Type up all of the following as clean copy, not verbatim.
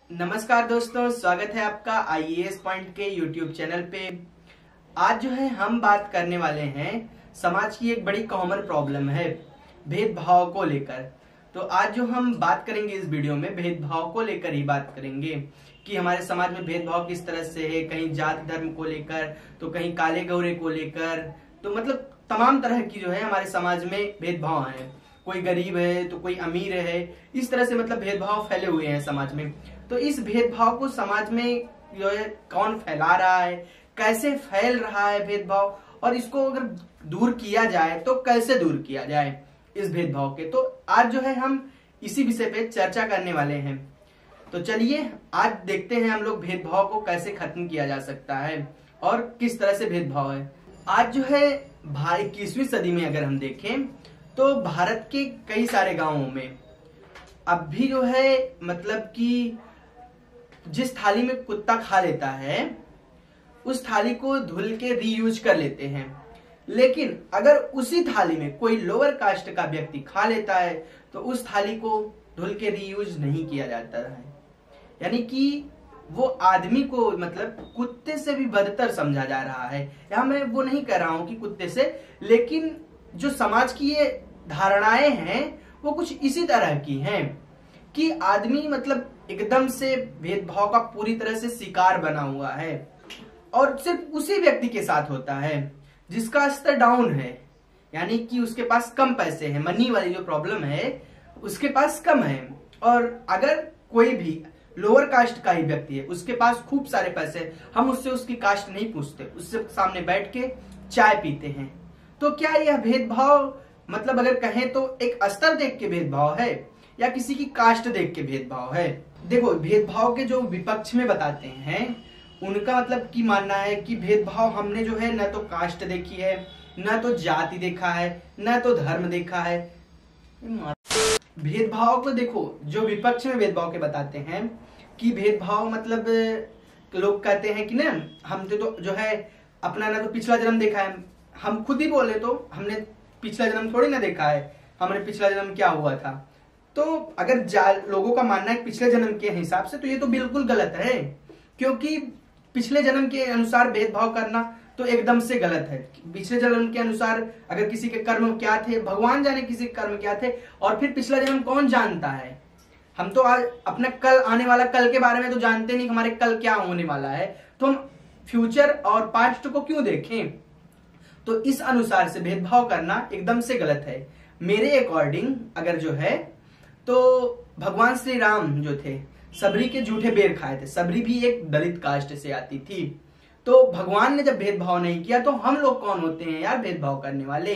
नमस्कार दोस्तों, स्वागत है आपका आईएएस पॉइंट के यूट्यूब चैनल पे। आज जो है हम बात करने वाले हैं समाज की एक बड़ी कॉमन प्रॉब्लम है भेदभाव को लेकर। तो आज जो हम बात करेंगे इस वीडियो में भेदभाव को लेकर ही बात करेंगे कि हमारे समाज में भेदभाव किस तरह से है, कहीं जाति धर्म को लेकर तो कहीं काले गोरे को लेकर, तो मतलब तमाम तरह की जो है हमारे समाज में भेदभाव है। कोई गरीब है तो कोई अमीर है, इस तरह से मतलब भेदभाव फैले हुए हैं समाज में। तो इस भेदभाव को समाज में जो है कौन फैला रहा है, कैसे फैल रहा है भेदभाव, और इसको अगर दूर किया जाए तो कैसे दूर किया जाए इस भेदभाव के। तो आज जो है हम इसी विषय पे चर्चा करने वाले हैं। तो चलिए आज देखते हैं हम लोग भेदभाव को कैसे खत्म किया जा सकता है और किस तरह से भेदभाव है। आज जो है 21वीं सदी में अगर हम देखें तो भारत के कई सारे गांवों में अब भी जो है मतलब कि जिस थाली में कुत्ता खा लेता है उस थाली को धुल के रीयूज कर लेते हैं, लेकिन अगर उसी थाली में कोई लोअर कास्ट का व्यक्ति खा लेता है तो उस थाली को धुल के रीयूज नहीं किया जाता है। यानी कि वो आदमी को मतलब कुत्ते से भी बदतर समझा जा रहा है। यहाँ मैं वो नहीं कह रहा हूं कि कुत्ते से, लेकिन जो समाज की ये धारणाएं हैं वो कुछ इसी तरह की हैं कि आदमी मतलब एकदम से भेदभाव का पूरी तरह से शिकार बना हुआ है और सिर्फ उसी व्यक्ति के साथ होता है जिसका स्तर डाउन है, यानी कि उसके पास कम पैसे हैं। मनी वाली जो प्रॉब्लम है उसके पास कम है। और अगर कोई भी लोअर कास्ट का ही व्यक्ति है, उसके पास खूब सारे पैसे, हम उससे उसकी कास्ट नहीं पूछते, उससे सामने बैठ के चाय पीते हैं। तो क्या यह भेदभाव मतलब अगर कहें तो एक स्तर देख के भेदभाव है या किसी की कास्ट देख के भेदभाव है? देखो, भेदभाव के जो विपक्ष में बताते हैं उनका मतलब की मानना है कि भेदभाव हमने जो है न तो कास्ट देखी है, न तो जाति देखा है, न तो धर्म देखा है। भेदभाव को देखो, जो विपक्ष में भेदभाव के बताते हैं कि भेदभाव मतलब लोग कहते हैं कि ना हम तो जो है अपना ना तो पिछला जन्म देखा है। हम खुद ही बोले तो हमने पिछला जन्म थोड़ी ना देखा है, हमने पिछला जन्म क्या हुआ था। तो अगर लोगों का मानना है पिछले जन्म के हिसाब से, तो ये तो बिल्कुल गलत है, क्योंकि पिछले जन्म के अनुसार भेदभाव करना तो एकदम से गलत है। पिछले जन्म के अनुसार अगर किसी के कर्म क्या थे, भगवान जाने किसी के कर्म क्या थे, और फिर पिछला जन्म कौन जानता है। हम तो आज अपना कल आने वाला कल के बारे में तो जानते नहीं, हमारे कल क्या होने वाला है, तो हम फ्यूचर और पास्ट को क्यों देखें। तो इस अनुसार से भेदभाव करना एकदम से गलत है। मेरे अकॉर्डिंग अगर जो है तो भगवान श्री राम जो थे सबरी के जूठे बेर खाए थे। सबरी भी एक दलित कास्ट से आती थी। तो भगवान ने जब भेदभाव नहीं किया तो हम लोग कौन होते हैं यार भेदभाव करने वाले।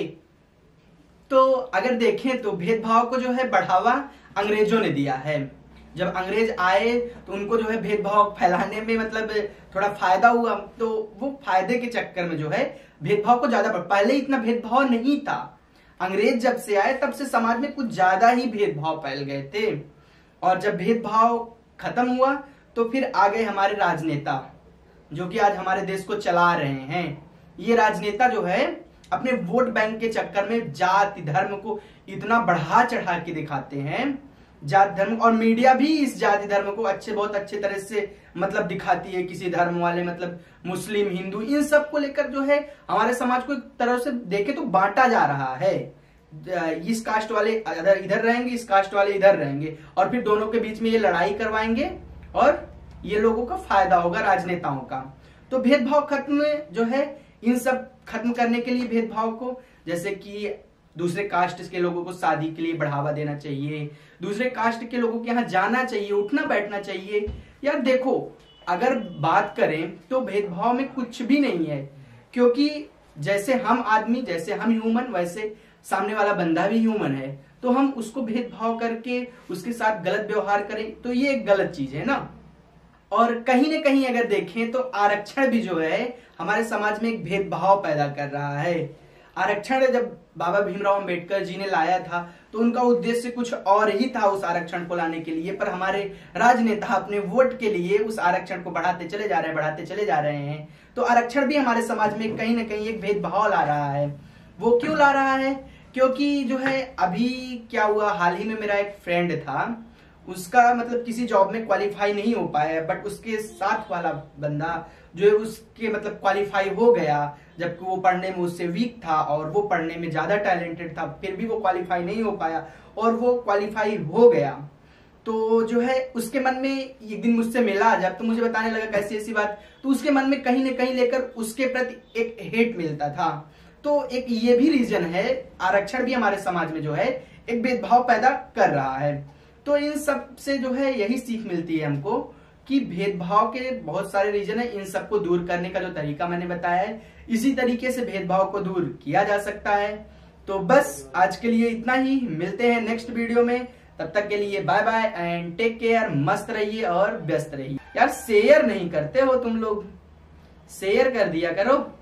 तो अगर देखें तो भेदभाव को जो है बढ़ावा अंग्रेजों ने दिया है। जब अंग्रेज आए तो उनको जो है भेदभाव फैलाने में मतलब थोड़ा फायदा हुआ, तो वो फायदे के चक्कर में जो है भेदभाव को ज्यादा पहले इतना भेदभाव नहीं था। अंग्रेज जब से आए तब से समाज में कुछ ज्यादा ही भेदभाव फैल गए थे, और जब भेदभाव खत्म हुआ तो फिर आ गए हमारे राजनेता जो कि आज हमारे देश को चला रहे हैं। ये राजनेता जो है अपने वोट बैंक के चक्कर में जाति धर्म को इतना बढ़ा चढ़ा के दिखाते हैं। जाति धर्म और मीडिया भी इस जाति धर्म को बहुत अच्छे तरह से मतलब दिखाती है। किसी धर्म वाले मतलब मुस्लिम हिंदू इन सब को लेकर जो है हमारे समाज को एक तरह से देखे तो बांटा जा रहा है। इस कास्ट वाले इधर रहेंगे, इस कास्ट वाले इधर रहेंगे, और फिर दोनों के बीच में ये लड़ाई करवाएंगे और ये लोगों का फायदा होगा राजनेताओं का। तो भेदभाव खत्म जो है, इन सब खत्म करने के लिए भेदभाव को, जैसे कि दूसरे कास्ट के लोगों को शादी के लिए बढ़ावा देना चाहिए, दूसरे कास्ट के लोगों के यहाँ जाना चाहिए, उठना बैठना चाहिए। यार देखो, अगर बात करें तो भेदभाव में कुछ भी नहीं है, क्योंकि जैसे हम आदमी, जैसे हम ह्यूमन, वैसे सामने वाला बंदा भी ह्यूमन है। तो हम उसको भेदभाव करके उसके साथ गलत व्यवहार करें तो ये एक गलत चीज है ना। और कहीं न कहीं अगर देखें तो आरक्षण भी जो है हमारे समाज में एक भेदभाव पैदा कर रहा है। आरक्षण जब बाबा भीमराव अंबेडकर जी ने लाया था तो उनका उद्देश्य कुछ और ही था उस आरक्षण को लाने के लिए, पर हमारे राजनेता अपने वोट के लिए उस आरक्षण को बढ़ाते चले जा रहे हैं। तो आरक्षण भी हमारे समाज में कहीं ना कहीं एक भेदभाव ला रहा है। वो क्यों ला रहा है? क्योंकि जो है अभी क्या हुआ, हाल ही में मेरा एक फ्रेंड था, उसका मतलब किसी जॉब में क्वालिफाई नहीं हो पाया, बट उसके साथ वाला बंदा जो है उसके मतलब क्वालिफाई हो गया, जबकि वो पढ़ने में उससे वीक था और वो पढ़ने में ज्यादा टैलेंटेड था, फिर भी वो क्वालिफाई नहीं हो पाया और वो क्वालिफाई हो गया। तो जो है उसके मन में एक दिन मुझसे मिला जब, तो मुझे बताने लगा कैसी ऐसी बात, तो उसके मन में कहीं ना कहीं लेकर उसके प्रति एक हेट मिलता था। तो एक ये भी रीजन है, आरक्षण भी हमारे समाज में जो है एक भेदभाव पैदा कर रहा है। तो इन सब से जो है यही सीख मिलती है हमको कि भेदभाव के बहुत सारे रीजन है, इन सबको दूर करने का जो तरीका मैंने बताया है, इसी तरीके से भेदभाव को दूर किया जा सकता है। तो बस आज के लिए इतना ही, मिलते हैं नेक्स्ट वीडियो में, तब तक के लिए bye bye and take care. मस्त रहिए और व्यस्त रहिए। यार शेयर नहीं करते हो तुम लोग, शेयर कर दिया करो।